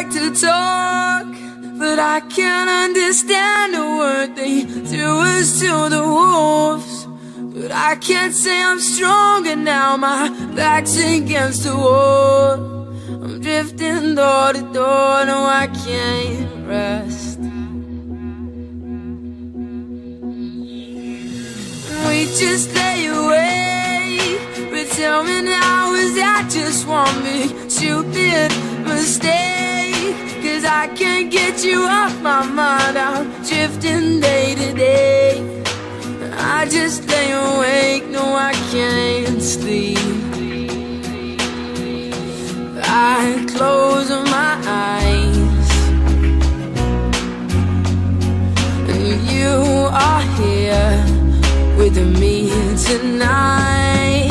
like to talk, but I can't understand a word they threw us to the wolves. But I can't say I'm stronger now, my back's against the wall. I'm drifting door to door, no I can't rest. We just lay awake, but tell me now, is that just one big stupid mistake? Cause I can't get you off my mind, I'm drifting day to day. I just lay awake, no I can't sleep. I close my eyes, and you are here with me tonight.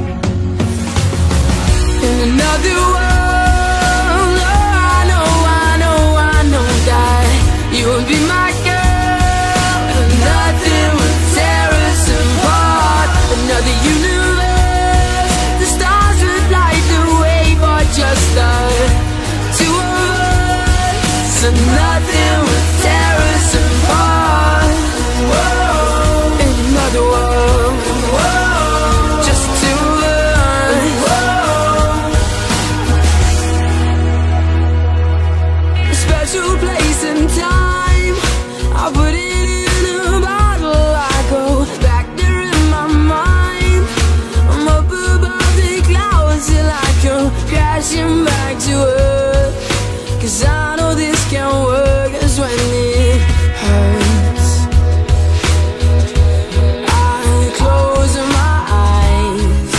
In another world, oh, I know that you would be my girl, and nothing would tear us apart. Another universe, the stars would light the way for just the two of us, and nothing would tear us apart. Whoa, in another world, whoa, just two of us. Whoa. A special place and time, I put it in a bottle. I go back there in my mind. I'm up above the clouds till I come crashing back to earth. Cause I know this can't work, cause when it hurts, I close my eyes,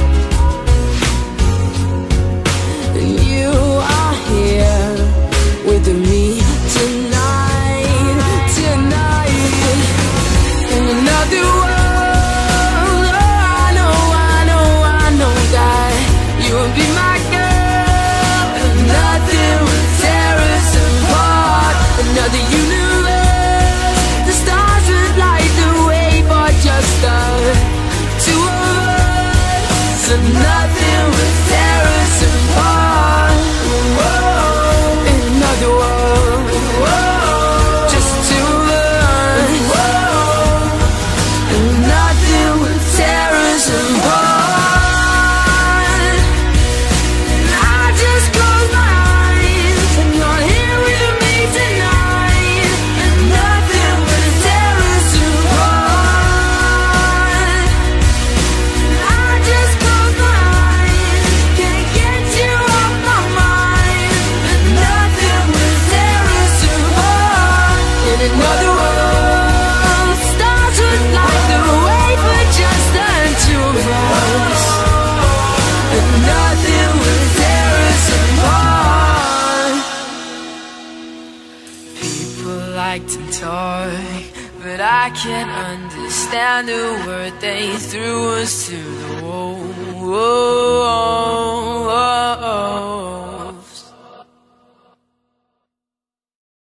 and you are here with me tonight, tonight. In another world, oh, I know that you will be my girl, and nothing will tear us apart. Another universe, the stars would light the way for just the two of us, and nothing will tear us apart. Whoa, in another world, whoa, just two of us, whoa, and nothing will tear us apart. And I just close my eyes, and you're here with me tonight, and nothing will tear us apart. And I just close my eyes, can't get you off my mind, and nothing will tear us apart. In another world, stars would light the way for just the two of us, and nothing will tear us apart. People like to talk, but I can't understand a word they threw us to the wall.